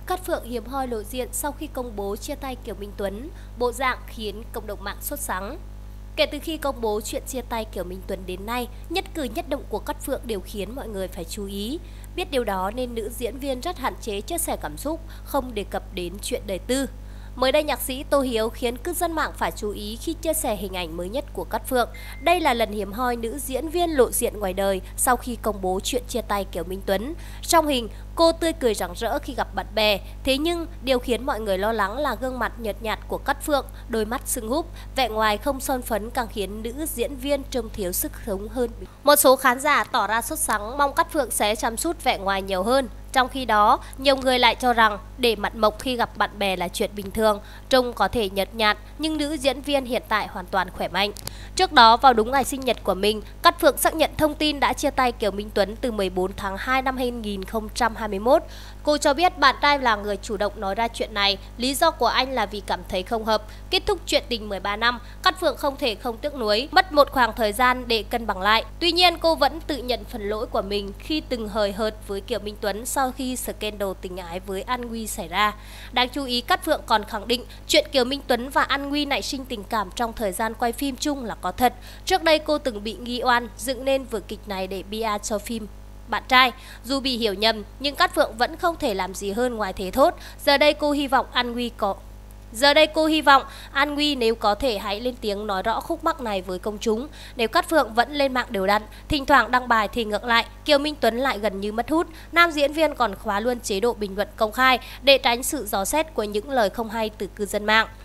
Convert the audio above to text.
Cát Phượng hiếm hoi lộ diện sau khi công bố chia tay Kiều Minh Tuấn, bộ dạng khiến cộng đồng mạng sốt sắng. Kể từ khi công bố chuyện chia tay Kiều Minh Tuấn đến nay, nhất cử nhất động của Cát Phượng đều khiến mọi người phải chú ý. Biết điều đó nên nữ diễn viên rất hạn chế chia sẻ cảm xúc, không đề cập đến chuyện đời tư. Mới đây, nhạc sĩ Tô Hiếu khiến cư dân mạng phải chú ý khi chia sẻ hình ảnh mới nhất của Cát Phượng. Đây là lần hiếm hoi nữ diễn viên lộ diện ngoài đời sau khi công bố chuyện chia tay Kiều Minh Tuấn. Trong hình, cô tươi cười rạng rỡ khi gặp bạn bè. Thế nhưng, điều khiến mọi người lo lắng là gương mặt nhợt nhạt của Cát Phượng, đôi mắt sưng húp, vẻ ngoài không son phấn càng khiến nữ diễn viên trông thiếu sức sống hơn. Một số khán giả tỏ ra sốt sắng mong Cát Phượng sẽ chăm chút vẻ ngoài nhiều hơn. Trong khi đó, nhiều người lại cho rằng để mặt mộc khi gặp bạn bè là chuyện bình thường, trông có thể nhợt nhạt nhưng nữ diễn viên hiện tại hoàn toàn khỏe mạnh. Trước đó, vào đúng ngày sinh nhật của mình, Cát Phượng xác nhận thông tin đã chia tay Kiều Minh Tuấn từ 14 tháng 2 năm 2021. Cô cho biết bạn trai là người chủ động nói ra chuyện này, lý do của anh là vì cảm thấy không hợp. Kết thúc chuyện tình 13 năm, Cát Phượng không thể không tiếc nuối, mất một khoảng thời gian để cân bằng lại. Tuy nhiên, cô vẫn tự nhận phần lỗi của mình khi từng hời hợt với Kiều Minh Tuấn sau khi scandal tình ái với An Nguy xảy ra. Đáng chú ý, Cát Phượng còn khẳng định chuyện Kiều Minh Tuấn và An Nguy nảy sinh tình cảm trong thời gian quay phim chung là có thật. Trước đây cô từng bị nghi oan dựng nên vở kịch này để PR cho phim bạn trai. Dù bị hiểu nhầm nhưng Cát Phượng vẫn không thể làm gì hơn ngoài thế thốt. Giờ đây cô hy vọng An Nguy nếu có thể hãy lên tiếng nói rõ khúc mắc này với công chúng. Nếu Cát Phượng vẫn lên mạng đều đặn, thỉnh thoảng đăng bài thì ngược lại, Kiều Minh Tuấn lại gần như mất hút. Nam diễn viên còn khóa luôn chế độ bình luận công khai để tránh sự dò xét của những lời không hay từ cư dân mạng.